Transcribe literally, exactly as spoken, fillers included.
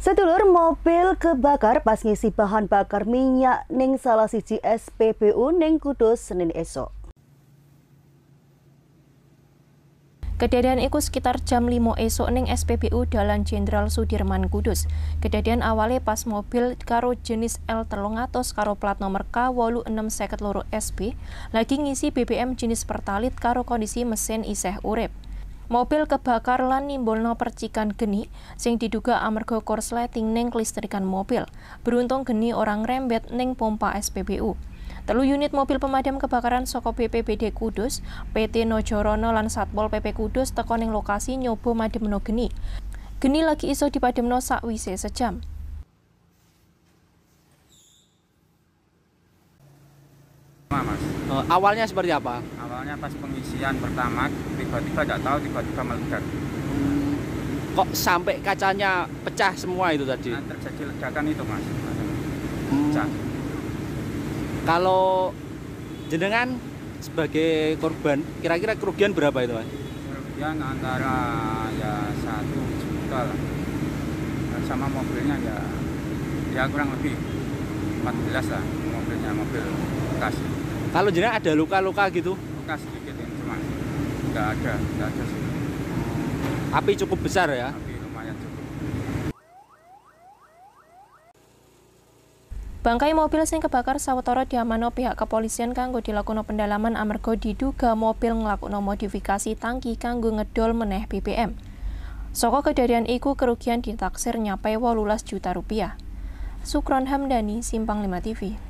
Sedulur mobil kebakar pas ngisi bahan bakar minyak ning salah siji S P B U ning Kudus Senin esok. Kejadian iku sekitar jam lima esok ning S P B U Dalan Jenderal Sudirman Kudus. Kejadian awalnya pas mobil karo jenis L telung atus karo plat nomor K wolu enem seket loro S P lagi ngisi B B M jenis Pertalit karo kondisi mesin isih urip. Mobil kebakar lan nimbulno percikan geni sing diduga amarga korsleting ning kelistrikan mobil. Beruntung geni orang rembet ning pompa S P B U. Telu unit mobil pemadam kebakaran saka B P B D Kudus, P T Nojorono lan Satpol P P Kudus teka ning lokasi nyoba mademno geni. Geni lagi iso dipademno sakwise sejam. Mas. Uh, awalnya seperti apa? Awalnya pas pengisian pertama, tiba-tiba tidak tahu, tiba-tiba meledak. Kok sampai kacanya pecah semua itu tadi? Nah, terjadi ledakan itu, Mas. Hmm. Pecah. Kalau jenengan sebagai korban, kira-kira kerugian berapa itu, Mas? Kerugian antara ya satu juta lah. Dan sama mobilnya ya, ya kurang lebih empat belas lah mobilnya, mobil bekas. Kalau jenengan ada luka-luka gitu? Luka sedikit ini cuma nggak ada, nggak ada sih. Api cukup besar ya? Tapi lumayan cukup. Bangkai mobil sing kebakar sawetara diamanno pihak kepolisian kanggo dilakukan pendalaman amarga diduga mobil nglakuno modifikasi tangki kanggo ngedol meneh B B M. Saka kejadian iku kerugian ditaksir nyapai wolulas juta rupiah. Sukron Hamdani, Simpang lima T V.